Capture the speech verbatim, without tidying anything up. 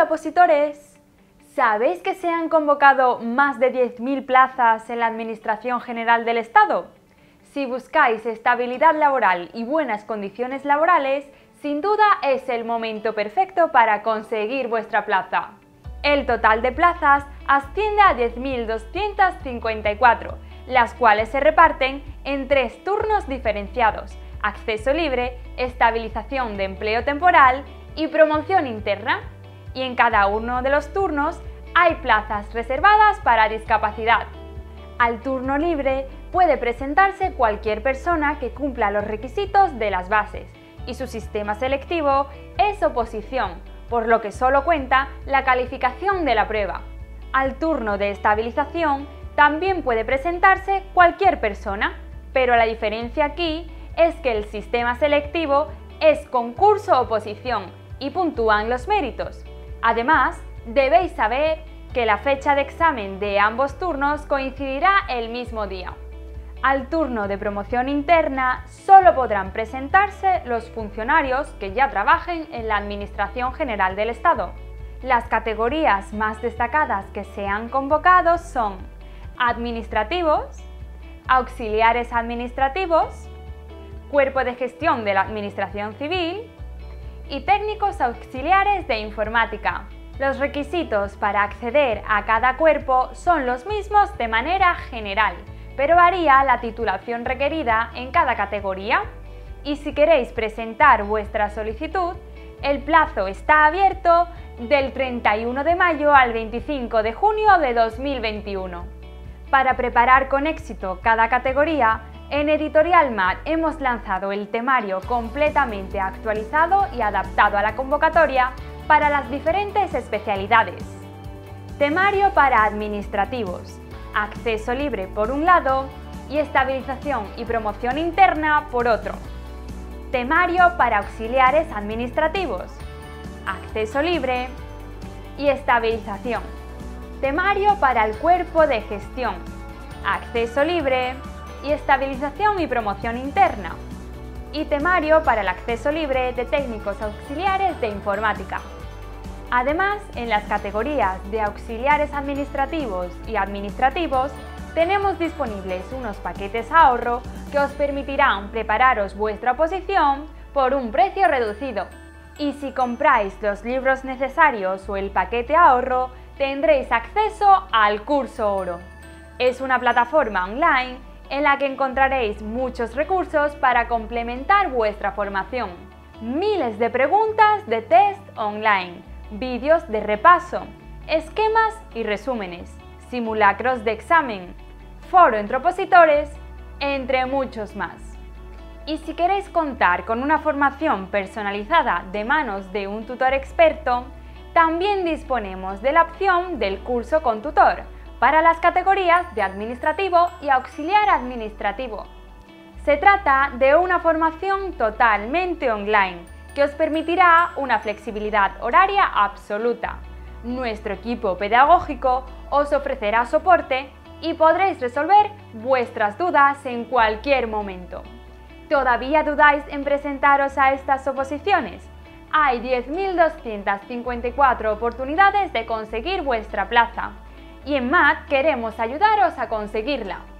Hola opositores, ¿sabéis que se han convocado más de diez mil plazas en la Administración General del Estado? Si buscáis estabilidad laboral y buenas condiciones laborales, sin duda es el momento perfecto para conseguir vuestra plaza. El total de plazas asciende a diez mil doscientas cincuenta y cuatro, las cuales se reparten en tres turnos diferenciados: acceso libre, estabilización de empleo temporal y promoción interna. Y en cada uno de los turnos hay plazas reservadas para discapacidad. Al turno libre puede presentarse cualquier persona que cumpla los requisitos de las bases y su sistema selectivo es oposición, por lo que solo cuenta la calificación de la prueba. Al turno de estabilización también puede presentarse cualquier persona, pero la diferencia aquí es que el sistema selectivo es concurso-oposición y puntúan los méritos. Además, debéis saber que la fecha de examen de ambos turnos coincidirá el mismo día. Al turno de promoción interna solo podrán presentarse los funcionarios que ya trabajen en la Administración General del Estado. Las categorías más destacadas que se han convocado son administrativos, auxiliares administrativos, cuerpo de gestión de la Administración Civil y técnicos auxiliares de informática. Los requisitos para acceder a cada cuerpo son los mismos de manera general, pero varía la titulación requerida en cada categoría. Y si queréis presentar vuestra solicitud, el plazo está abierto del treinta y uno de mayo al veinticinco de junio de dos mil veintiuno. Para preparar con éxito cada categoría, en Editorial Mat hemos lanzado el temario completamente actualizado y adaptado a la convocatoria para las diferentes especialidades. Temario para administrativos, acceso libre por un lado y estabilización y promoción interna por otro. Temario para auxiliares administrativos, acceso libre y estabilización. Temario para el cuerpo de gestión, acceso libre y estabilización y promoción interna. Y temario para el acceso libre de técnicos auxiliares de informática. Además, en las categorías de auxiliares administrativos y administrativos tenemos disponibles unos paquetes ahorro que os permitirán prepararos vuestra oposición por un precio reducido. Y si compráis los libros necesarios o el paquete ahorro, tendréis acceso al curso oro. Es una plataforma online en la que encontraréis muchos recursos para complementar vuestra formación. Miles de preguntas de test online, vídeos de repaso, esquemas y resúmenes, simulacros de examen, foro entre opositores, entre muchos más. Y si queréis contar con una formación personalizada de manos de un tutor experto, también disponemos de la opción del curso con tutor para las categorías de administrativo y auxiliar administrativo. Se trata de una formación totalmente online que os permitirá una flexibilidad horaria absoluta. Nuestro equipo pedagógico os ofrecerá soporte y podréis resolver vuestras dudas en cualquier momento. ¿Todavía dudáis en presentaros a estas oposiciones? Hay diez mil doscientas cincuenta y cuatro oportunidades de conseguir vuestra plaza. Y en Mat queremos ayudaros a conseguirla.